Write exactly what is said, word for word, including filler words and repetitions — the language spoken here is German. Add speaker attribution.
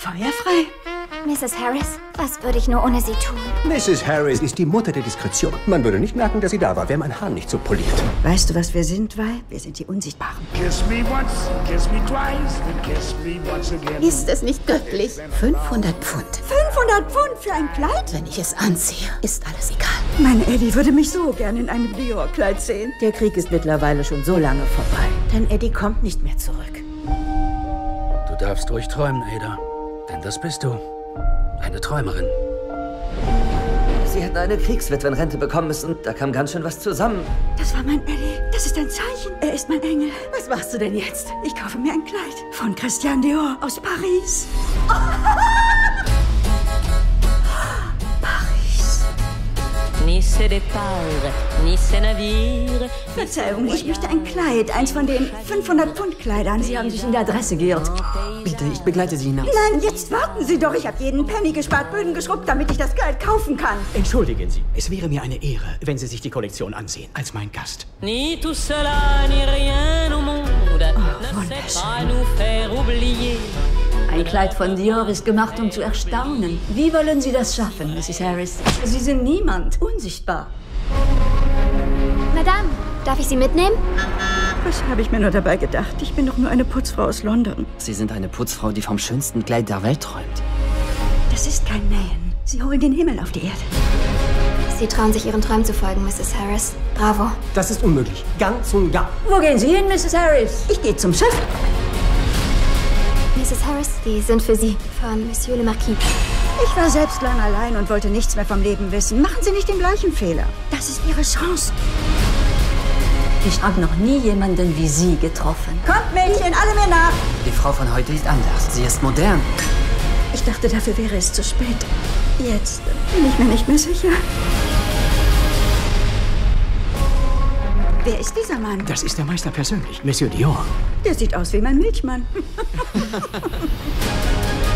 Speaker 1: Feuerfrei?
Speaker 2: Misses Harris, was würde ich nur ohne Sie tun?
Speaker 3: Misses Harris ist die Mutter der Diskretion. Man würde nicht merken, dass sie da war, wäre mein Haar nicht so poliert.
Speaker 1: Weißt du, was wir sind, Vi? Wir sind die Unsichtbaren.
Speaker 4: Kiss me once, kiss me twice, and kiss me once again.
Speaker 5: Ist es nicht göttlich? fünfhundert Pfund.
Speaker 1: fünfhundert Pfund für ein Kleid?
Speaker 5: Wenn ich es anziehe, ist alles egal.
Speaker 1: Meine Eddie würde mich so gern in einem Dior-Kleid sehen.
Speaker 6: Der Krieg ist mittlerweile schon so lange vorbei. Denn Eddie kommt nicht mehr zurück.
Speaker 7: Du darfst ruhig träumen, Ada. Denn das bist du. Eine Träumerin.
Speaker 8: Sie hätten eine Kriegswitwenrente bekommen müssen. Da kam ganz schön was zusammen.
Speaker 1: Das war mein Eddie. Das ist ein Zeichen. Er ist mein Engel.
Speaker 6: Was machst du denn jetzt?
Speaker 1: Ich kaufe mir ein Kleid von Christian Dior aus Paris. Paris.
Speaker 9: Nice départ, Nice Navire.
Speaker 1: Verzeihung, ich möchte ein Kleid. Eins von den fünfhundert Pfund Kleidern.
Speaker 6: Sie haben sich in der Adresse geirrt.
Speaker 8: Bitte, ich begleite Sie hinaus.
Speaker 1: Nein, jetzt warten Sie doch. Ich habe jeden Penny gespart, Böden geschrubbt, damit ich das Kleid kaufen kann.
Speaker 10: Entschuldigen Sie, es wäre mir eine Ehre, wenn Sie sich die Kollektion ansehen, als mein Gast.
Speaker 9: Ni tout cela, ni rien au monde ne sait pas nous faire oublier.
Speaker 6: Ein Kleid von Dior ist gemacht, um zu erstaunen. Wie wollen Sie das schaffen, Misses Harris?
Speaker 1: Sie sind niemand.
Speaker 6: Unsichtbar.
Speaker 2: Madame, darf ich Sie mitnehmen?
Speaker 1: Was habe ich mir nur dabei gedacht? Ich bin doch nur eine Putzfrau aus London.
Speaker 8: Sie sind eine Putzfrau, die vom schönsten Kleid der Welt träumt.
Speaker 1: Das ist kein Nähen. Sie holen den Himmel auf die Erde.
Speaker 2: Sie trauen sich Ihren Träumen zu folgen, Misses Harris. Bravo.
Speaker 3: Das ist unmöglich. Ganz und gar.
Speaker 6: Wo gehen Sie hin, Misses Harris?
Speaker 1: Ich gehe zum Schiff.
Speaker 2: Misses Harris, die sind für Sie. Von Monsieur le Marquis.
Speaker 1: Ich war selbst lang allein und wollte nichts mehr vom Leben wissen. Machen Sie nicht den gleichen Fehler. Das ist Ihre Chance.
Speaker 6: Ich habe noch nie jemanden wie Sie getroffen.
Speaker 1: Kommt, Mädchen, alle mir nach.
Speaker 8: Die Frau von heute ist anders. Sie ist modern.
Speaker 1: Ich dachte, dafür wäre es zu spät. Jetzt bin ich mir nicht mehr sicher. Wer ist dieser Mann?
Speaker 10: Das ist der Meister persönlich, Monsieur Dior.
Speaker 1: Der sieht aus wie mein Milchmann.